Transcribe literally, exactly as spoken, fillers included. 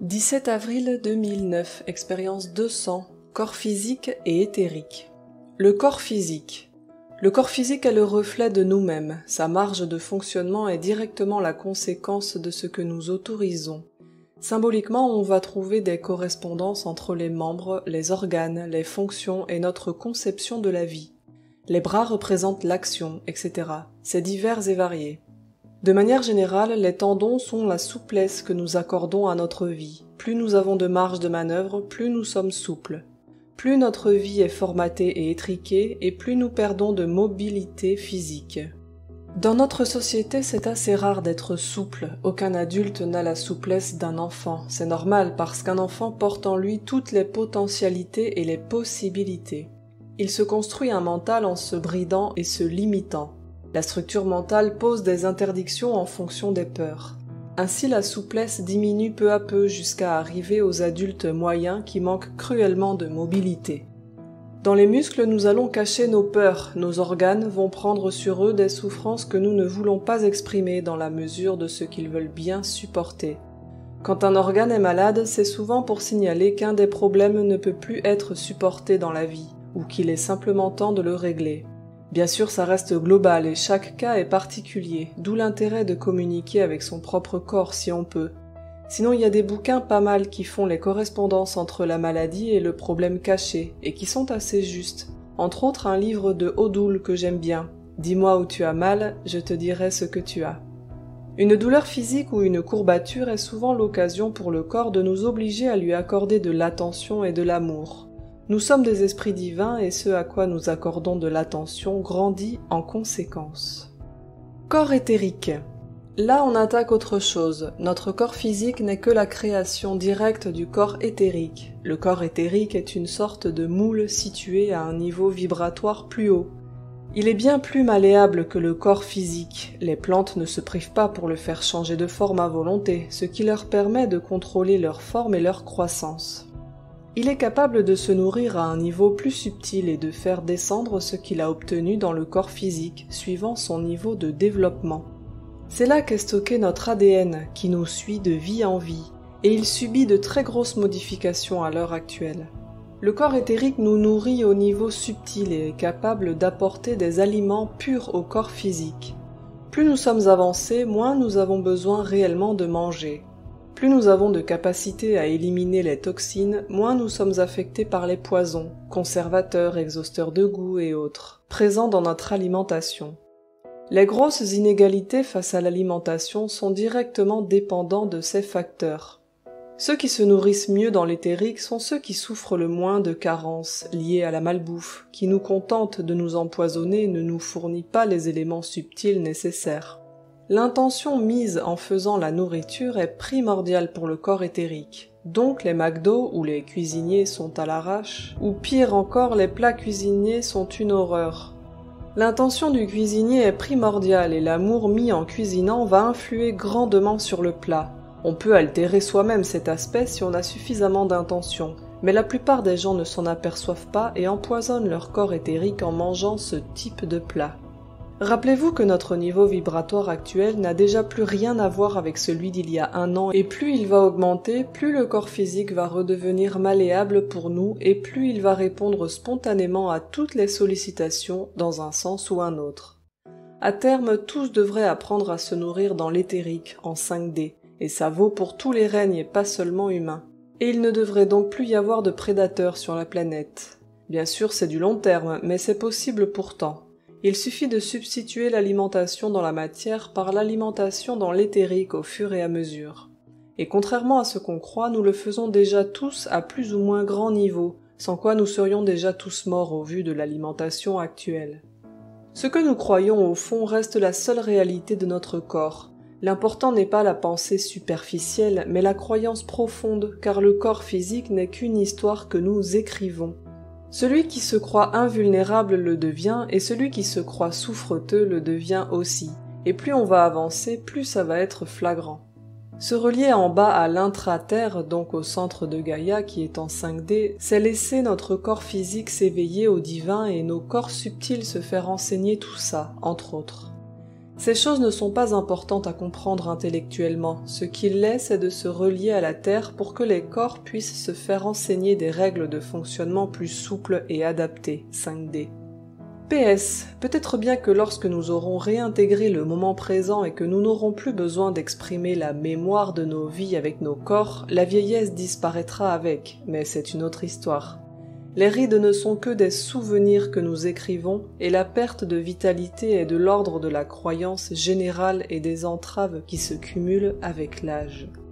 dix-sept avril deux mille neuf, expérience deux cents, corps physique et éthérique. Le corps physique. Le corps physique est le reflet de nous-mêmes, sa marge de fonctionnement est directement la conséquence de ce que nous autorisons. Symboliquement, on va trouver des correspondances entre les membres, les organes, les fonctions et notre conception de la vie. Les bras représentent l'action, et cetera. C'est divers et varié. De manière générale, les tendons sont la souplesse que nous accordons à notre vie. Plus nous avons de marge de manœuvre, plus nous sommes souples. Plus notre vie est formatée et étriquée, et plus nous perdons de mobilité physique. Dans notre société, c'est assez rare d'être souple. Aucun adulte n'a la souplesse d'un enfant. C'est normal parce qu'un enfant porte en lui toutes les potentialités et les possibilités. Il se construit un mental en se bridant et se limitant. La structure mentale pose des interdictions en fonction des peurs. Ainsi, la souplesse diminue peu à peu jusqu'à arriver aux adultes moyens qui manquent cruellement de mobilité. Dans les muscles, nous allons cacher nos peurs. Nos organes vont prendre sur eux des souffrances que nous ne voulons pas exprimer dans la mesure de ce qu'ils veulent bien supporter. Quand un organe est malade, c'est souvent pour signaler qu'un des problèmes ne peut plus être supporté dans la vie, ou qu'il est simplement temps de le régler. Bien sûr, ça reste global et chaque cas est particulier, d'où l'intérêt de communiquer avec son propre corps si on peut. Sinon, il y a des bouquins pas mal qui font les correspondances entre la maladie et le problème caché, et qui sont assez justes. Entre autres, un livre de Odoul que j'aime bien. « Dis-moi où tu as mal, je te dirai ce que tu as ». Une douleur physique ou une courbature est souvent l'occasion pour le corps de nous obliger à lui accorder de l'attention et de l'amour. Nous sommes des esprits divins et ce à quoi nous accordons de l'attention grandit en conséquence. Corps éthérique. Là, on attaque autre chose. Notre corps physique n'est que la création directe du corps éthérique. Le corps éthérique est une sorte de moule situé à un niveau vibratoire plus haut. Il est bien plus malléable que le corps physique. Les plantes ne se privent pas pour le faire changer de forme à volonté, ce qui leur permet de contrôler leur forme et leur croissance. Il est capable de se nourrir à un niveau plus subtil et de faire descendre ce qu'il a obtenu dans le corps physique, suivant son niveau de développement. C'est là qu'est stocké notre A D N, qui nous suit de vie en vie, et il subit de très grosses modifications à l'heure actuelle. Le corps éthérique nous nourrit au niveau subtil et est capable d'apporter des aliments purs au corps physique. Plus nous sommes avancés, moins nous avons besoin réellement de manger. Plus nous avons de capacité à éliminer les toxines, moins nous sommes affectés par les poisons, conservateurs, exhausteurs de goût et autres, présents dans notre alimentation. Les grosses inégalités face à l'alimentation sont directement dépendants de ces facteurs. Ceux qui se nourrissent mieux dans l'éthérique sont ceux qui souffrent le moins de carences liées à la malbouffe, qui nous contentent de nous empoisonner et ne nous fournit pas les éléments subtils nécessaires. L'intention mise en faisant la nourriture est primordiale pour le corps éthérique. Donc les McDo où les cuisiniers sont à l'arrache, ou pire encore les plats cuisiniers sont une horreur. L'intention du cuisinier est primordiale et l'amour mis en cuisinant va influer grandement sur le plat. On peut altérer soi-même cet aspect si on a suffisamment d'intention, mais la plupart des gens ne s'en aperçoivent pas et empoisonnent leur corps éthérique en mangeant ce type de plat. Rappelez-vous que notre niveau vibratoire actuel n'a déjà plus rien à voir avec celui d'il y a un an et plus il va augmenter, plus le corps physique va redevenir malléable pour nous et plus il va répondre spontanément à toutes les sollicitations dans un sens ou un autre. À terme, tous devraient apprendre à se nourrir dans l'éthérique, en cinq D, et ça vaut pour tous les règnes et pas seulement humains. Et il ne devrait donc plus y avoir de prédateurs sur la planète. Bien sûr, c'est du long terme, mais c'est possible pourtant. Il suffit de substituer l'alimentation dans la matière par l'alimentation dans l'éthérique au fur et à mesure. Et contrairement à ce qu'on croit, nous le faisons déjà tous à plus ou moins grand niveau, sans quoi nous serions déjà tous morts au vu de l'alimentation actuelle. Ce que nous croyons au fond reste la seule réalité de notre corps. L'important n'est pas la pensée superficielle, mais la croyance profonde, car le corps physique n'est qu'une histoire que nous écrivons. Celui qui se croit invulnérable le devient, et celui qui se croit souffreteux le devient aussi. Et plus on va avancer, plus ça va être flagrant. Se relier en bas à l'intra-terre, donc au centre de Gaïa qui est en cinq D, c'est laisser notre corps physique s'éveiller au divin et nos corps subtils se faire enseigner tout ça, entre autres. Ces choses ne sont pas importantes à comprendre intellectuellement, ce qu'il l'est, c'est de se relier à la Terre pour que les corps puissent se faire enseigner des règles de fonctionnement plus souples et adaptées, cinq D. P S. Peut-être bien que lorsque nous aurons réintégré le moment présent et que nous n'aurons plus besoin d'exprimer la mémoire de nos vies avec nos corps, la vieillesse disparaîtra avec, mais c'est une autre histoire. Les rides ne sont que des souvenirs que nous écrivons, et la perte de vitalité est de l'ordre de la croyance générale et des entraves qui se cumulent avec l'âge.